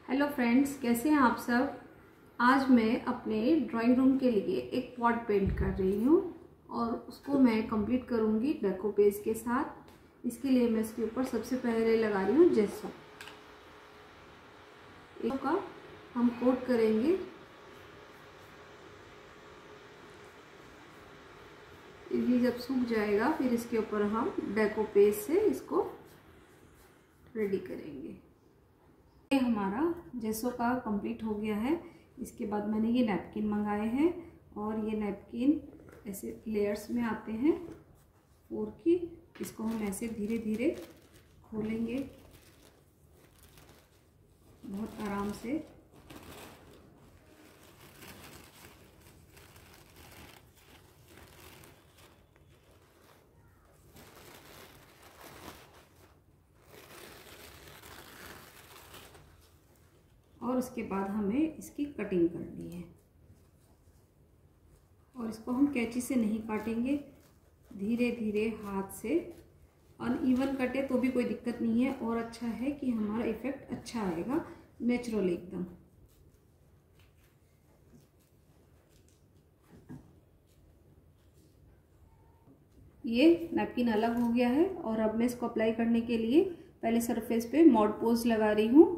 Hello friends, कैसे हैं आप सब। आज मैं अपने ड्राइंग रूम के लिए एक पॉट पेंट कर रही हूँ और उसको मैं कंप्लीट करूँगी डेको पेज के साथ। इसके लिए मैं इसके ऊपर सबसे पहले लगा रही हूँ जेसो। एक का हम कोट करेंगे। ये जब सूख जाएगा फिर इसके ऊपर हम डेको पेज से इसको रेडी करेंगे। ये हमारा जेसो का कंप्लीट हो गया है। इसके बाद मैंने ये नैपकिन मंगाए हैं और ये नैपकिन ऐसे लेयर्स में आते हैं 4 की। इसको हम ऐसे धीरे धीरे खोलेंगे बहुत आराम से। और उसके बाद हमें इसकी कटिंग करनी है और इसको हम कैंची से नहीं काटेंगे, धीरे धीरे हाथ से। अनइवन कटे तो भी कोई दिक्कत नहीं है और अच्छा है कि हमारा इफेक्ट अच्छा आएगा, नेचुरल एकदम। ये नैपकिन अलग हो गया है और अब मैं इसको अप्लाई करने के लिए पहले सरफेस पे मॉड पोज लगा रही हूँ।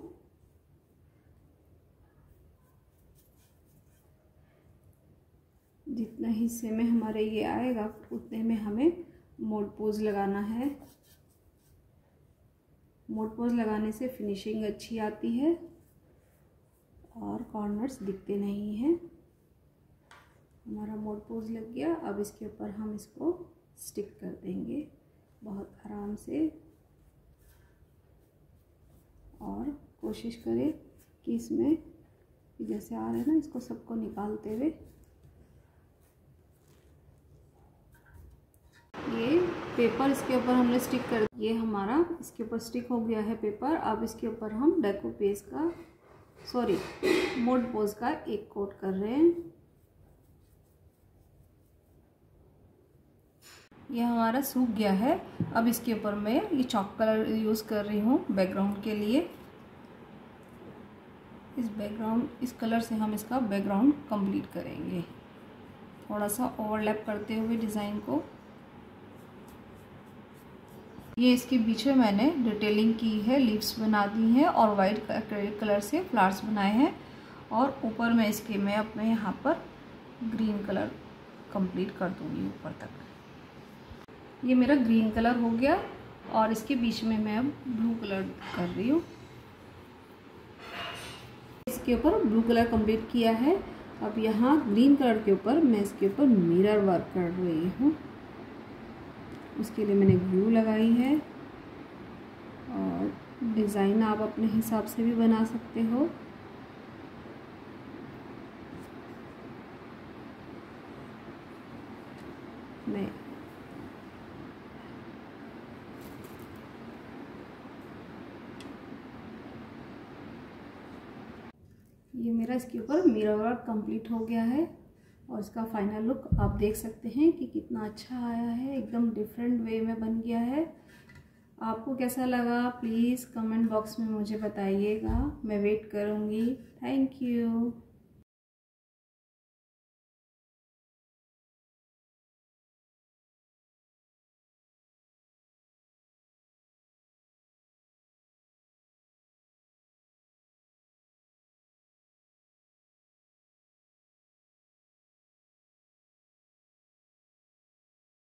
जितना हिस्से में हमारे ये आएगा उतने में हमें मोड पोज लगाना है। मोड पोज लगाने से फिनिशिंग अच्छी आती है और कॉर्नर्स दिखते नहीं हैं। हमारा मोड पोज लग गया। अब इसके ऊपर हम इसको स्टिक कर देंगे बहुत आराम से और कोशिश करें कि इसमें जैसे आ रहे हैं ना, इसको सबको निकालते हुए ये पेपर इसके ऊपर हमने स्टिक कर। ये हमारा इसके ऊपर स्टिक हो गया है पेपर। अब इसके ऊपर हम डेको पेज का मोड पोज का एक कोट कर रहे हैं। ये हमारा सूख गया है। अब इसके ऊपर मैं ये चॉक कलर यूज़ कर रही हूँ बैकग्राउंड के लिए। इस कलर से हम इसका बैकग्राउंड कंप्लीट करेंगे, थोड़ा सा ओवरलैप करते हुए डिज़ाइन को। ये इसके बीच में मैंने डिटेलिंग की है, लीव्स बना दी हैं और वाइट कलर से फ्लावर्स बनाए हैं। और ऊपर में इसके मैं अपने यहाँ पर ग्रीन कलर कंप्लीट कर दूँगी ऊपर तक। ये मेरा ग्रीन कलर हो गया और इसके बीच में मैं अब ब्लू कलर कर रही हूँ। इसके ऊपर ब्लू कलर कंप्लीट किया है। अब यहाँ ग्रीन कलर के ऊपर मैं इसके ऊपर मिरर वर्क कर रही हूँ। उसके लिए मैंने ग्लू लगाई है और डिज़ाइन आप अपने हिसाब से भी बना सकते हो। ये मेरा इसके ऊपर मिरर वर्क कंप्लीट हो गया है और इसका फाइनल लुक आप देख सकते हैं कि कितना अच्छा आया है। एकदम डिफरेंट वे में बन गया है। आपको कैसा लगा प्लीज़ कमेंट बॉक्स में मुझे बताइएगा, मैं वेट करूँगी। Thank you.